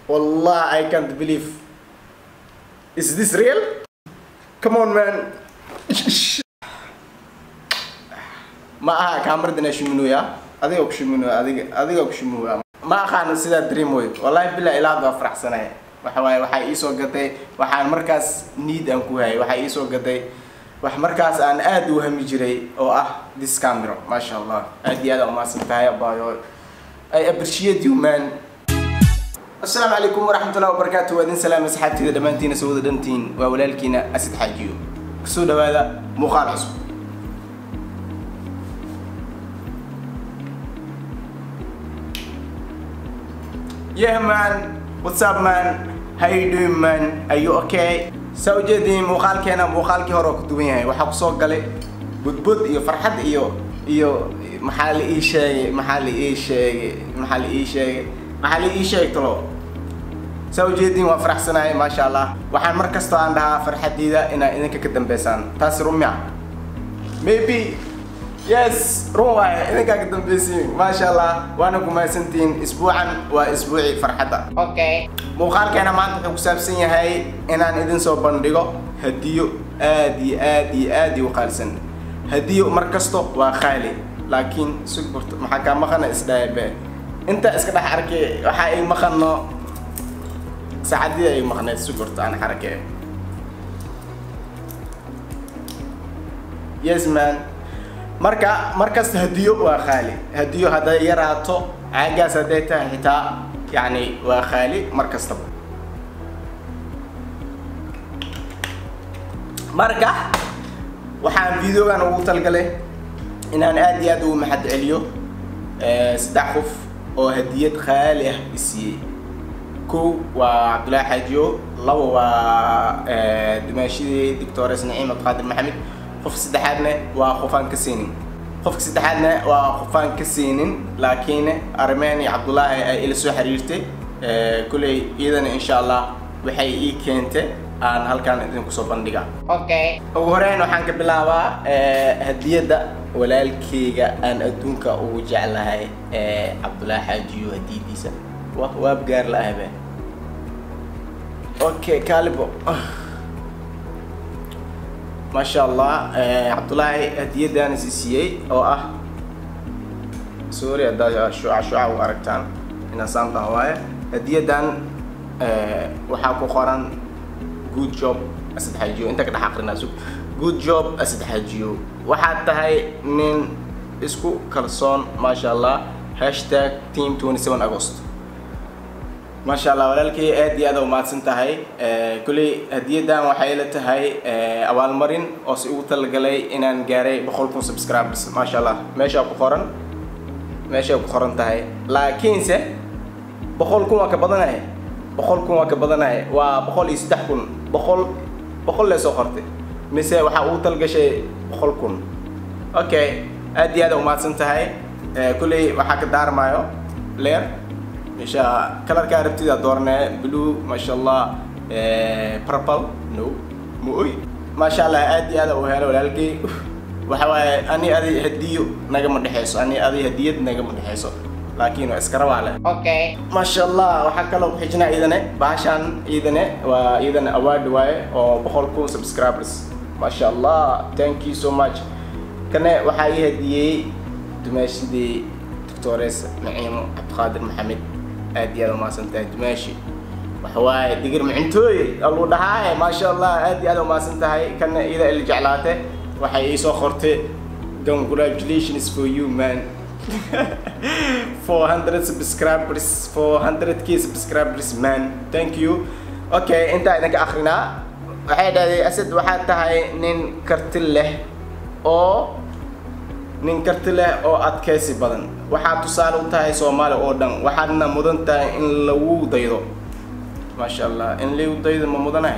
Wallah, I can't believe. Is this real? Come on, man. Ma aha kamarada shiminu ya. Adiga ku shiminu, adiga ku shiminu. Ma aqaan sida dream way. Wallahi billahi ilaa doo faraxsanay. Waxa way waxa ii soo gatay, waxaan markaas need aan ku hay. Waxa ii soo gatay wax markaas aan aad u hami jiray oo ah this camera. Ma sha Allah. Aad iyo aad u maasantahay abayo. I appreciate you, man. السلام عليكم ورحمة الله وبركاته. وادين سلام أصحابتي دمانتين سوود دمتين وولالكينا أسد حاجيو كسود هذا مخالص. Yeah man, what's up man? How you doing man? Are you okay? سوجدي مخالكينا مخالكي هروك دوينه وحق صوق قلي بود إيو فرحة إيو محل إيش تلو سوجدي وفرح سناي ما شاء الله وحن مركز عندها فرحة جديدة إنك كدم بيسان تاس رميع maybe yes روعة إنك كدم بيسين ما شاء الله وأنا كم سنتين أسبوعا وأسبوعي فرحتها أوكي مخالك أنا ما أنت حساب سنة هاي إن أنا إذن سو بندقة هديو آدي وخالسن هديو مركزته وخالي لكن سكبرت محكمة خنا إسدايبه أنت إسكت حركة وحاي مخنا سعدي أي مخنا سكبرت عن حركة yes man مركز هديو وخالي هديو هذا يراتو عجز هديته حتى يعني وخالي مركز طب مركز وحان فيديو أنا وصل قلي إن أنا آدي أدو محد عليو استعخف أو هدية خالي إسي كو وعبد الله حاجيو لو دماشي دكتورة نعيمة قادر محمد خف سدحادنا وخفان كسينين خفك سدحادنا وخفان كسينين لكن أرماني عبد الله إلى سو حريرتي كله إذا إن شاء الله وحي كنت أنا هل كان إذن كسو بندقة أوكي وهرين وحنك بلاوا هدية دا walaalkayga aan adduunka ugu jeclahay Cabdullaahi Xaajiyo hadiidiisa waa gaar la ahba okay kalibo ma sha Allah Cabdullaahi hadiyadan siiyay oo ah sorry hada shuca u aragtaan ina saanta waaye hadiyadan waxa ku qoran good job Asad Xaajiyo inta ka dhax aqrinaaso good job Asad Xaajiyo waxaad tahay nin isku kalsoon ma sha Allah #team 27 August ما شاء الله walaalkay aad iyo aad u maadsan tahay kulli hadiyadan waxay la tahay awaal marin oo si ugu talagalay inaan gaaray 100,000 subscribers ma sha Allah meesha ku qoran tahay laakiin se 100,000 waa ka badanahay 100,000 waa ka badanahay waa 103,000 100 la soo qortay mise waxa uu talgashay 100,000 okay aad iyo aad u maadsan tahay kulli waxa ka daarmayo leer insha color ka aragtida doornaa blue ma sha Allah purple no mooy ma sha Allah aad iyo aad u helo walaalkay waxa waaye ani adi hadiyo naga ma dhaxayso ani adi hadiyad naga ma dhaxayso laakiin waa iska rawaale okay ما شاء الله waxa kale oo xijna idane baashan idane waa idane award waaye oo 100,000 subscribers ما شاء الله thank you so much kana waxa ay hadiyay dumaashidii دكتوريس نعيمة قادر محمد أدي هذا ما سنتهي دماشي وحواي دقر معنتوي الله دهاي ما شاء الله أدي هذا ما سنتهي كان إذا اللي جعلاته وحي سخرته congratulations for you man 400 subscribers 400k subscribers man thank you okay أنت إنك آخرنا waxay dhaday Asad waxaad tahay nin karti leh oo adkaysi badan waxaad tusaale u tahay Soomaali oo dhan waxaadna mudan tahay in lagu daydo ma sha Allah in lagu daydo ma mudanahay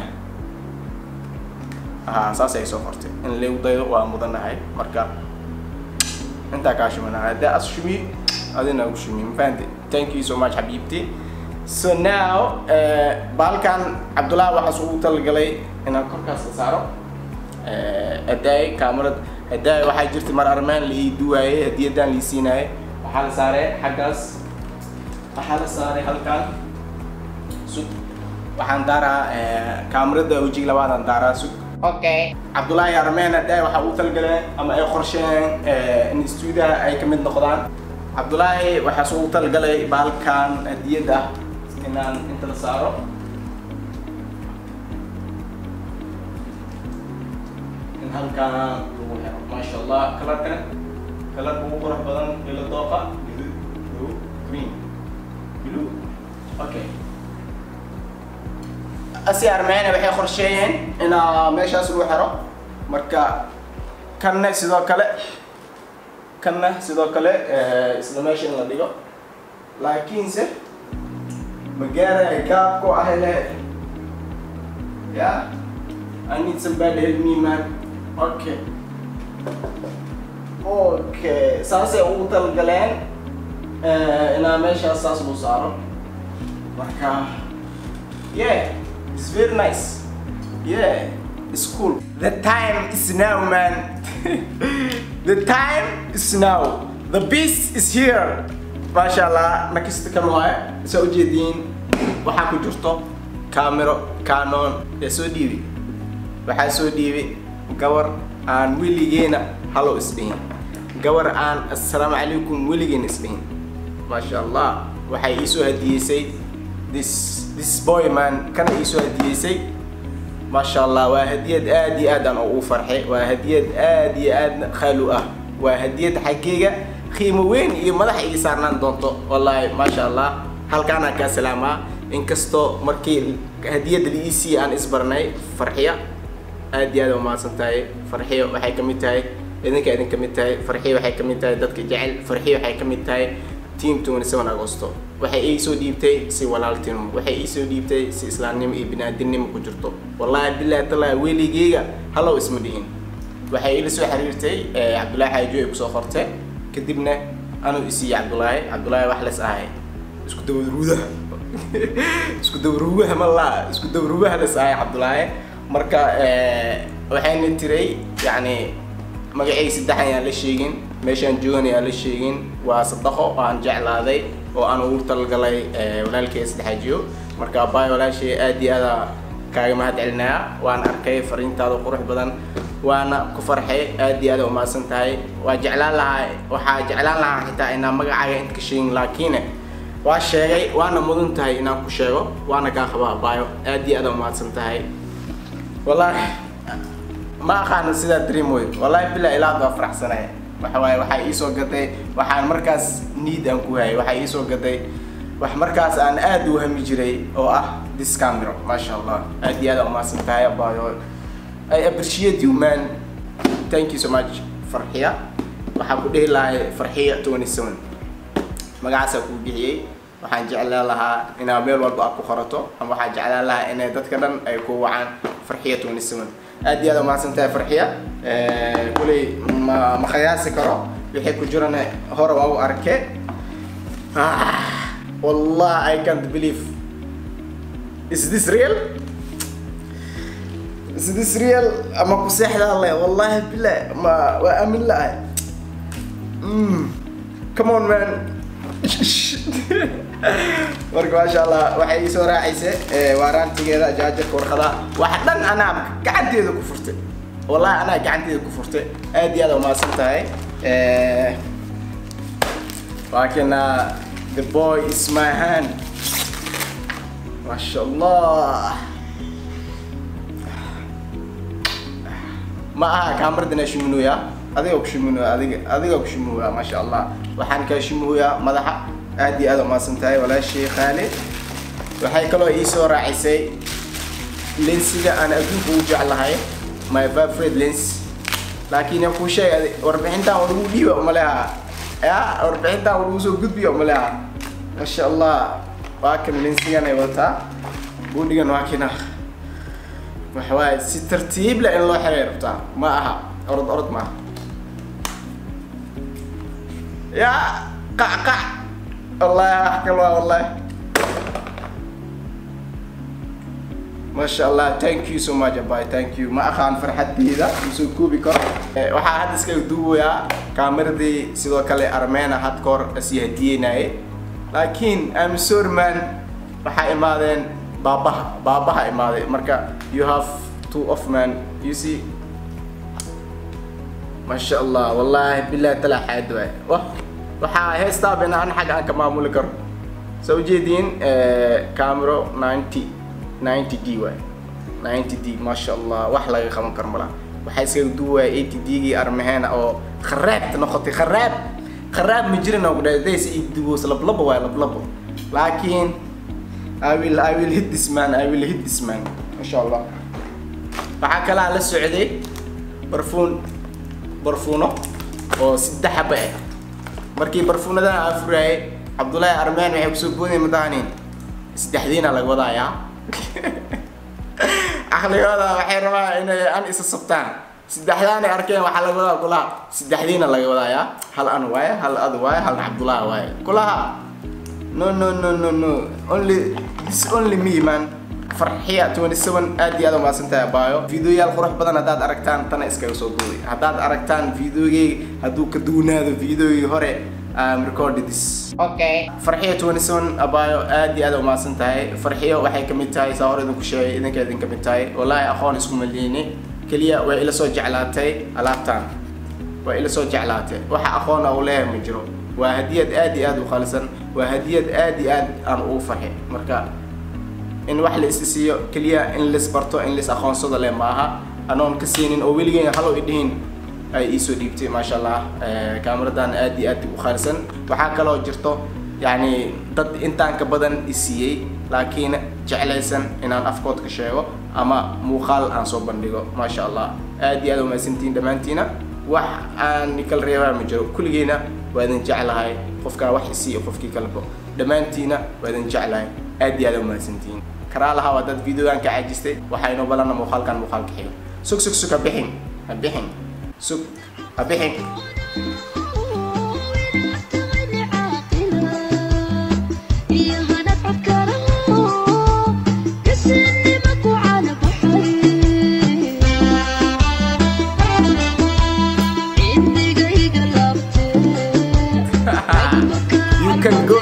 saas ay soo qortay in lagu daydo waa mudanahay marka inta ka shimanahay da asshumi adina ugu shimi fahanti thank you so much habibti so now balkan Cabdullaahi waxa uu talgalay inaan korkaas saaro aday kamarad هدا waxay jirtay mar armaan li duwaye hadiyadan li siinay waxa la saaray xagaas waxa la saaray halkan sug waxaan daaraa kaamirada wajiga labaadaan daaraa sug okay Cabdullaahi Armeena day waxa uu talgaleen ama ay qorsheen in stuudiyaha ay ka mid noqdaan Cabdullaahi waxa soo talgalay baalkan hadiyada inaan inta la saaro in halkan lagu helo ma sha Allah kala ugu qurux badan ila dooqa blue green blue okay asi Armeena waxay qorsheeyeen in meeshaas lagu xiro marka kanna sidoo kale isla meesha in la dhigo laakiin se magaara gaab ko ahele yeah I need somebody help me man okay saasay ugu talgaleen inaa meeshaas saas lagu saaro marka yeah it's very nice yeah it's cool the time is now man the time is now the beast is here mashallah nakista kan waaye soo jeedin waxa ku jirto camera Canon soo dhiibi waxa soo dhiibi gawar aan wiligeena halo isdhiin gawar aan assalaamu alaykum wiligeena isdhiin mashallah waxay ii soo hadiyeysay this boy man kana ii soo hadiyeysay mashallah waa hadiyad aad iyo aad aan ugu farxay waa hadiyad aad iyo aad khaalu ah waa hadiyad xaqiiqa qiimo weyn iyo madax ii saarnaan doonto wallahi mashallah halkaana ka salaama inkasto markii hadiyada liisi aan isbarnay farxiya aad iyo aad u maasantahay farxiyo waxay kamid tahay idin kamid tahay farxiyo waxay kamid tahay dadka jecel farxiyo waxay kamid tahay team 27 Agosto waxay ii soo dhiibtay si walaaltinimo waxay ii soo dhiibtay si islaamnimo iyo binaadinimo ku jirto wallahi billahi taala weligeyga halo isma dhihin waxay ila soo xiriirtay Cabdullaahi Xaaji ay ku soo qortay kadibna anu isi Cabdullaahi wax lees ahay isku dawruubaha lees ahay Cabdullaahi marka waxayna tiray yani magacay saddex ayaan la sheegin meeshaan joogan ayaan la sheegin waa sadaqo aan jeclaaday oo aan ugu talgalay walaalkay saddexajiyo marka baay walaashay aad iyo aad kaaga mahad celinaa waan arkay fariintaada qurux badan waana ku farxay aad iyo aad u maasan tahay waa jeclaan lahaa xitaa inaan magacaaga inta ka sheegin laakiin waa sheegay waana mudan tahay inaan ku sheego waana ka qabaa baayo aad iyo aad u maasan tahay wallahi ma aqaan sida dream way wallahi billahi ilaa ka faraxsanay waxa ii soo gaday waxaan markaas need aan ku hayay waxa ii soo gaday wax markaas aan aad u hami jiray oo ah this camera mashallah aad iyo aad u maasan tahay baayo I appreciate you man thank you so much farxiya waxa ku dhihi lahay farxiya 27 magacaasa ku bixiyay waxaan jeclaan lahaa inaa meel walba ku qorato ama waxaan jeclaan lahaa inay dadka dhan ay ku wacaan farxiya 27 aad iyo aad u maasan tahay farxiya kulay ma qiyaasi karo wixii ku jirana hore waa u arkay والله I can't believe is this real أما كسيح الله والله بالله ما وأمن لا come on man marka ma sha Allah waxay soo raacayse waaraantigeeda jaajarka warqada waxdan ana gacanteeda ku furtay wallahi ana gacanteeda ku furtay aad iyo aad u maasan tahay laakiin the boy is my hand ma sha Allah ma aha kaamirada shimunuya adiga ku shimunuya ma sha Allah waxaan ka shimunuya madaxa aad iyo aad u maasan tahay walaashii Khalid waxay kaloo ii soo raacisay lensiga aan adduunka u jeclahay my favorite lens laakiin ku sheegay warbixintan uu ugu dhiibo ma laha warbixintan uu soo gudbiyo ma laha ma sha Allah waa kan lensigan ay wata buudigan waa kina waxay si tartiib la in loo xiriirta ma aha orod ma ya qaqa الله أحكي الله والله ما شاء الله thank you so much باي thank you ما أخان فرحتي إذا مسوكو بكر وحا هاد اسكي دويا كاميرا دي سيدو كالي أرمينا هاد كور أسيهدينا لكن I'm sure man وحا إمادين baabaha imaaday marka you have two of man you see ما شاء الله والله بالله طلع حاد waxaa heestaa bina aan xag aan ka maamuli karo soo jeedin camera 90D way 90D ما شاء الله wax laga qaban karo malaha waxay iska duway 80D gi armaheena oo kharaab noqotay kharaab ma jirin oo days idugo lablabo way lablabo laakiin I will hit this man ما شاء الله waxa kala la socday barfuuno oo 3 xabba ah markii barfuunada afray Abdullahi Armaan waxay ku soo boodeen madaanin 3diina laga wadaaya aqligooda waxay rabaan inay aan isa sabtaan 3daana arkeen waxa laga wadaa kula 3diina laga wadaaya hal an waay hal ad waay hal Abdullah waay kulaha no only me man farxiya 27 aad iyo aad ma santaa baayo fiidiyoyaal qurux badan hadaad aragtaan tan iskaga soo duubay hadaad aragtaan fiidiyogii haduu ka duunaado fiidiyogii hore recorded this okay farxiya 27 abaayo aad iyo aad ma santaa farxiya waxay kamid tahay sawirada ku sheegay idinka kamid tahay wallahi aqoon isku maleeyni kaliya way ila soo jeclaatay alaabtaan way ila soo jeclaatay waxa aqoon oo leeyahay ma jiro waa hadiyad aad iyo aad u khalisan waa hadiyad aad iyo aad aan u farxay marka in wax la isiyo kaliya in la isbarto in la aqoonsado le maaha anoon ka siinin oo weligeena hal oo idhiin ay isoo dhiibtay ma sha Allah kaamiradan aad iyo aad u khalisan waxa kale oo jirto yani dad intaan ka badan isiyay laakiin jeclaysan inaan afkood ka sheego ama muuqaal aan soo bandhigo ma sha Allah aad iyo aad u maasantiin dhamaantiina wax aan kala reebaa ma jiro kulligeena waa idin jeclahay qofka wax isiyo qofkii kalbo dhamaantiina waa idin jeclahay aad iyo aad u maasantiin karaalaha waa dad videogan ka caajistay waxaynu balana muuqaalkan xiga sug ka bixin sug ka bixin you can go